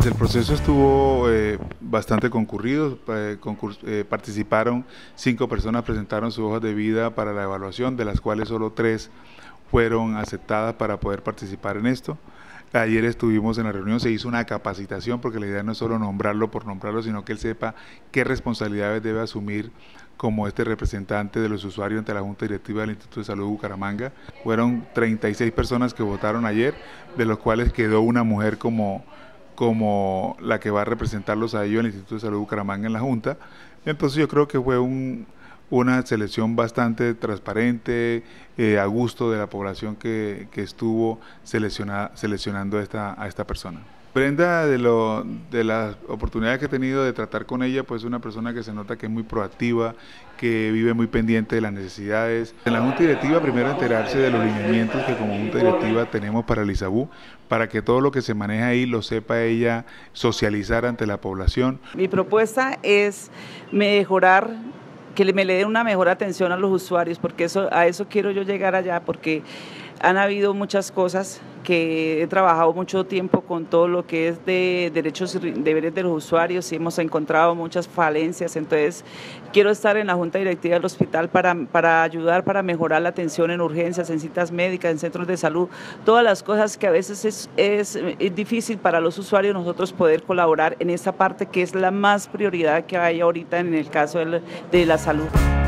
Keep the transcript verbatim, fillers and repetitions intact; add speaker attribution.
Speaker 1: el proceso estuvo eh, bastante concurrido, eh, concurs eh, participaron cinco personas, presentaron sus hojas de vida para la evaluación, de las cuales solo tres fueron aceptadas para poder participar en esto. Ayer estuvimos en la reunión, se hizo una capacitación porque la idea no es solo nombrarlo por nombrarlo, sino que él sepa qué responsabilidades debe asumir como este representante de los usuarios ante la Junta Directiva del Instituto de Salud de Bucaramanga. Fueron treinta y seis personas que votaron ayer, de los cuales quedó una mujer como, como la que va a representarlos a ellos en el Instituto de Salud de Bucaramanga en la Junta. Entonces yo creo que fue un... una selección bastante transparente, eh, a gusto de la población que, que estuvo selecciona, seleccionando a esta, a esta persona. Brenda, de, lo, de las oportunidades que he tenido de tratar con ella, pues es una persona que se nota que es muy proactiva, que vive muy pendiente de las necesidades. En la Junta Directiva, primero enterarse de los lineamientos que como Junta Directiva tenemos para el ISABU, para que todo lo que se maneja ahí lo sepa ella socializar ante la población.
Speaker 2: Mi propuesta es mejorar, que me le den una mejor atención a los usuarios, porque eso, a eso quiero yo llegar allá, porque han habido muchas cosas que he trabajado mucho tiempo con todo lo que es de derechos y deberes de los usuarios y hemos encontrado muchas falencias, entonces quiero estar en la Junta Directiva del hospital para, para ayudar, para mejorar la atención en urgencias, en citas médicas, en centros de salud, todas las cosas que a veces es, es, es difícil para los usuarios nosotros poder colaborar en esta parte que es la más prioridad que hay ahorita en el caso de la, de la salud.